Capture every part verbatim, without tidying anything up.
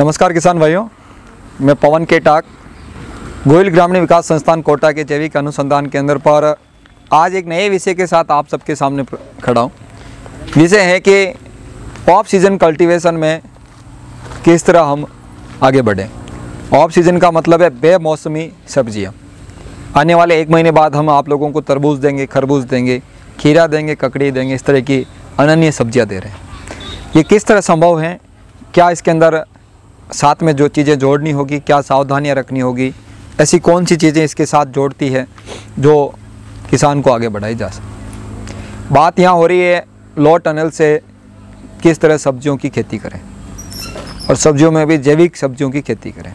नमस्कार किसान भाइयों, मैं पवन के टाक गोयल ग्रामीण विकास संस्थान कोटा के जैविक अनुसंधान केंद्र पर आज एक नए विषय के साथ आप सबके सामने खड़ा हूँ। विषय है कि ऑफ सीज़न कल्टीवेशन में किस तरह हम आगे बढ़ें। ऑफ सीज़न का मतलब है बेमौसमी सब्जियाँ। आने वाले एक महीने बाद हम आप लोगों को तरबूज देंगे, खरबूज देंगे, खीरा देंगे, ककड़ी देंगे, इस तरह की अनन्य सब्जियाँ दे रहे हैं। ये किस तरह संभव है, क्या इसके अंदर साथ में जो चीज़ें जोड़नी होगी, क्या सावधानियां रखनी होगी, ऐसी कौन सी चीज़ें इसके साथ जोड़ती है जो किसान को आगे बढ़ाई जा सके। बात यहाँ हो रही है लो टनल से किस तरह सब्जियों की खेती करें और सब्जियों में भी जैविक सब्जियों की खेती करें।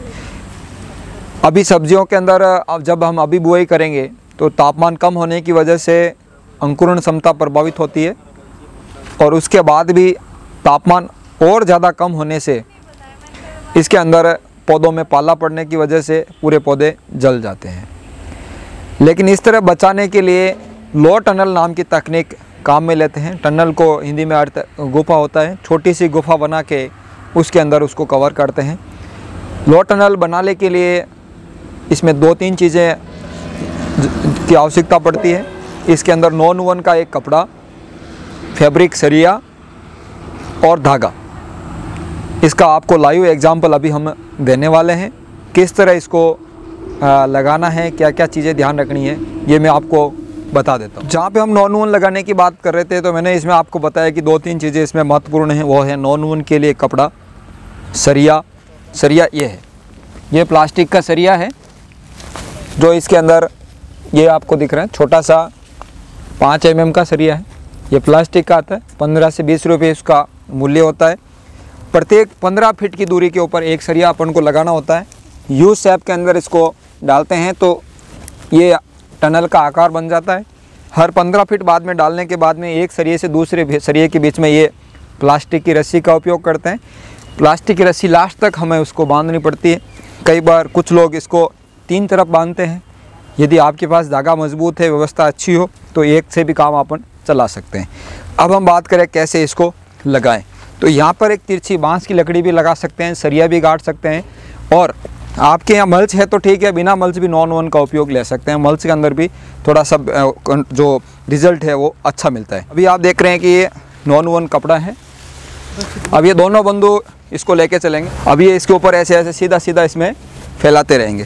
अभी सब्जियों के अंदर अब जब हम अभी बुआई करेंगे तो तापमान कम होने की वजह से अंकुरण क्षमता प्रभावित होती है और उसके बाद भी तापमान और ज़्यादा कम होने से इसके अंदर पौधों में पाला पड़ने की वजह से पूरे पौधे जल जाते हैं। लेकिन इस तरह बचाने के लिए लो टनल नाम की तकनीक काम में लेते हैं। टनल को हिंदी में अर्थ गुफा होता है, छोटी सी गुफा बना के उसके अंदर उसको कवर करते हैं। लो टनल बनाने के लिए इसमें दो तीन चीज़ें की आवश्यकता पड़ती है। इसके अंदर नॉन वन का एक कपड़ा, फैब्रिक, सरिया और धागा। इसका आपको लाइव एग्जाम्पल अभी हम देने वाले हैं। किस तरह इसको लगाना है, क्या क्या चीज़ें ध्यान रखनी है, ये मैं आपको बता देता हूँ। जहाँ पे हम नॉन वन लगाने की बात कर रहे थे तो मैंने इसमें आपको बताया कि दो तीन चीज़ें इसमें महत्वपूर्ण हैं। वो है नॉन वन के लिए कपड़ा, सरिया। सरिया ये है, ये प्लास्टिक का सरिया है जो इसके अंदर ये आपको दिख रहा है, छोटा सा पाँच एम एम का सरिया है। ये प्लास्टिक का आता है, पंद्रह से बीस रुपये इसका मूल्य होता है। प्रत्येक पंद्रह फीट की दूरी के ऊपर एक सरिया अपन को लगाना होता है। यू शेप के अंदर इसको डालते हैं तो ये टनल का आकार बन जाता है। हर पंद्रह फीट बाद में डालने के बाद में एक सरिये से दूसरे सरिये के बीच में ये प्लास्टिक की रस्सी का उपयोग करते हैं। प्लास्टिक की रस्सी लास्ट तक हमें उसको बांधनी पड़ती है। कई बार कुछ लोग इसको तीन तरफ बांधते हैं। यदि आपके पास धागा मजबूत है, व्यवस्था अच्छी हो, तो एक से भी काम अपन चला सकते हैं। अब हम बात करें कैसे इसको लगाएं। तो यहाँ पर एक तिरछी बांस की लकड़ी भी लगा सकते हैं, सरिया भी गाड़ सकते हैं, और आपके यहाँ मल्च है तो ठीक है, बिना मल्च भी नॉन वन का उपयोग ले सकते हैं। मल्च के अंदर भी थोड़ा सा जो रिजल्ट है वो अच्छा मिलता है। अभी आप देख रहे हैं कि ये नॉन वन कपड़ा है। अब ये दोनों बंधु इसको लेके चलेंगे। अब ये इसके ऊपर ऐसे ऐसे सीधा सीधा इसमें फैलाते रहेंगे।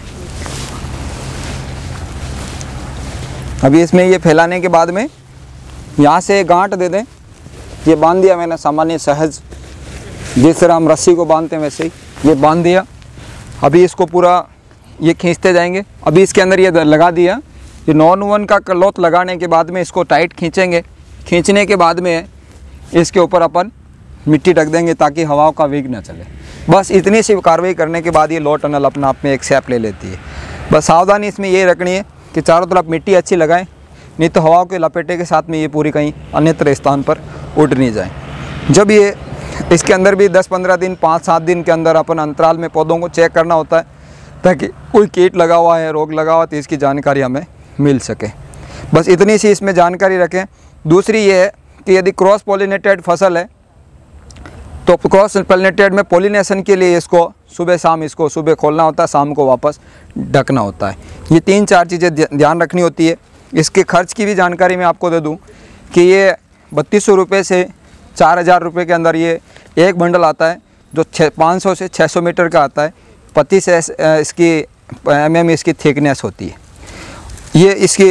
अभी इसमें ये फैलाने के बाद में यहाँ से गांठ दे दें। ये बांध दिया मैंने सामान्य सहज, जिस तरह हम रस्सी को बांधते हैं वैसे ही ये बांध दिया। अभी इसको पूरा ये खींचते जाएंगे। अभी इसके अंदर ये लगा दिया। ये नॉन वन का क्लॉथ लगाने के बाद में इसको टाइट खींचेंगे। खींचने के बाद में इसके ऊपर अपन मिट्टी ढक देंगे ताकि हवाओं का वेग न चले। बस इतनी सी कार्रवाई करने के बाद ये लो टनल अपना आप में एक शेप ले लेती है। बस सावधानी इसमें ये रखनी है कि चारों तरफ मिट्टी अच्छी लगाएं, नहीं तो हवाओं के लपेटे के साथ में ये पूरी कहीं अन्यत्र स्थान पर उड़ नहीं जाए। जब ये इसके अंदर भी दस पंद्रह दिन, पाँच सात दिन के अंदर अपन अंतराल में पौधों को चेक करना होता है ताकि कोई कीट लगा हुआ है, रोग लगा हुआ है तो इसकी जानकारी हमें मिल सके। बस इतनी सी इसमें जानकारी रखें। दूसरी ये है कि यदि क्रॉस पॉलिनेटेड फसल है तो क्रॉस पॉलिनेटेड में पॉलिनेशन के लिए इसको सुबह शाम इसको सुबह खोलना होता है, शाम को वापस ढकना होता है। ये तीन चार चीज़ें ध्यान रखनी होती है। इसके खर्च की भी जानकारी मैं आपको दे दूं कि ये बत्तीस सौ रुपये से चार हज़ार रुपये के अंदर ये एक बंडल आता है जो छः पाँच सौ से छः सौ मीटर का आता है। पच्चीस इसकी एम एम इसकी थिकनेस होती है। ये इसकी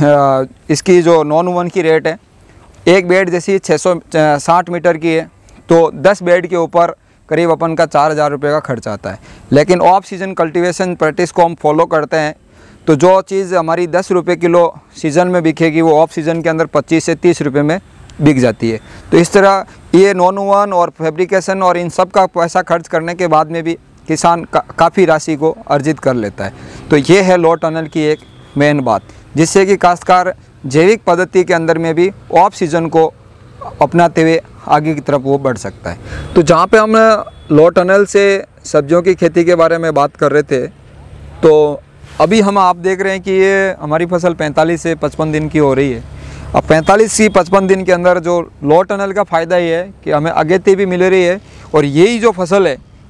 इसकी जो नॉन वन की रेट है, एक बेड जैसी छः सौ साठ मीटर की है तो दस बेड के ऊपर करीब अपन का चार हज़ार रुपये का खर्च आता है। लेकिन ऑफ सीज़न कल्टीवेशन प्रैक्टिस को हम फॉलो करते हैं तो जो चीज़ हमारी दस रुपये किलो सीज़न में बिकेगी वो ऑफ सीज़न के अंदर पच्चीस से तीस रुपये में बिक जाती है। तो इस तरह ये नॉन वन और फैब्रिकेशन और इन सब का पैसा खर्च करने के बाद में भी किसान का, काफ़ी राशि को अर्जित कर लेता है। तो ये है लो टनल की एक मेन बात, जिससे कि काश्तकार जैविक पद्धति के अंदर में भी ऑफ सीज़न को अपनाते हुए आगे की तरफ वो बढ़ सकता है। तो जहाँ पे हम लो टनल से सब्जियों की खेती के बारे में बात कर रहे थे, तो अभी हम आप देख रहे हैं कि ये हमारी फसल पैंतालीस से पचपन दिन की हो रही है। अब पैंतालीस से पचपन दिन के अंदर जो लो टनल का फ़ायदा ये है कि हमें अगेती भी मिल रही है और यही जो फसल है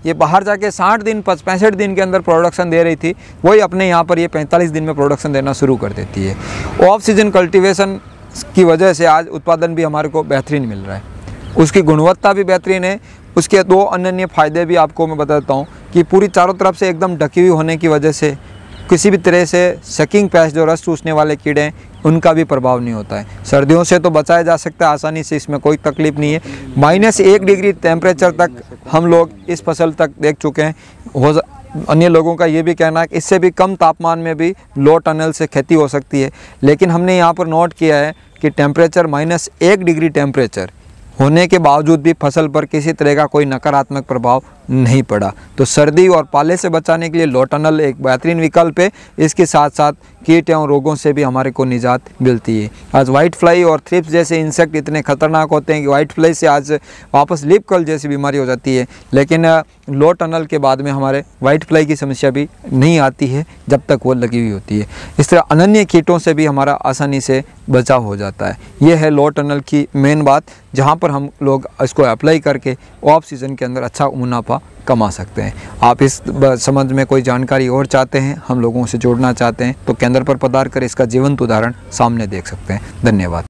ये बाहर जाके साठ दिन पैंसठ दिन के अंदर प्रोडक्शन दे रही थी, वही अपने यहाँ पर ये पैंतालीस दिन में प्रोडक्शन देना शुरू कर देती है। ऑफ सीजन कल्टीवेशन की वजह से आज उत्पादन भी हमारे को बेहतरीन मिल रहा है, उसकी गुणवत्ता भी बेहतरीन है। उसके दो अनन्य फ़ायदे भी आपको मैं बताता हूँ कि पूरी चारों तरफ से एकदम ढकी हुई होने की वजह से किसी भी तरह से सकिंग पेस्ट जो रस चूसने वाले कीड़े हैं उनका भी प्रभाव नहीं होता है। सर्दियों से तो बचाया जा सकता है आसानी से, इसमें कोई तकलीफ़ नहीं है। माइनस एक डिग्री टेम्परेचर तक हम लोग इस फसल तक देख चुके हैं। हो अन्य लोगों का ये भी कहना है कि इससे भी कम तापमान में भी लो टनल से खेती हो सकती है, लेकिन हमने यहाँ पर नोट किया है कि टेम्परेचर माइनस एक डिग्री टेम्परेचर होने के बावजूद भी फसल पर किसी तरह का कोई नकारात्मक प्रभाव नहीं पड़ा। तो सर्दी और पाले से बचाने के लिए लो टनल एक बेहतरीन विकल्प है। इसके साथ साथ कीट एवं रोगों से भी हमारे को निजात मिलती है। आज वाइट फ्लाई और थ्रिप्स जैसे इंसेक्ट इतने खतरनाक होते हैं कि वाइट फ्लाई से आज वापस लीफ कर्ल जैसी बीमारी हो जाती है, लेकिन लो टनल के बाद में हमारे वाइट फ्लाई की समस्या भी नहीं आती है जब तक वो लगी हुई होती है। इस तरह अनन्य कीटों से भी हमारा आसानी से बचाव हो जाता है। ये है लो टनल की मेन बात, जहाँ पर हम लोग इसको अप्लाई करके ऑफ सीज़न के अंदर अच्छा मुनाफा कमा सकते हैं। आप इस संबंध में कोई जानकारी और चाहते हैं, हम लोगों से जोड़ना चाहते हैं, तो केंद्र पर पधार कर इसका जीवंत उदाहरण सामने देख सकते हैं। धन्यवाद।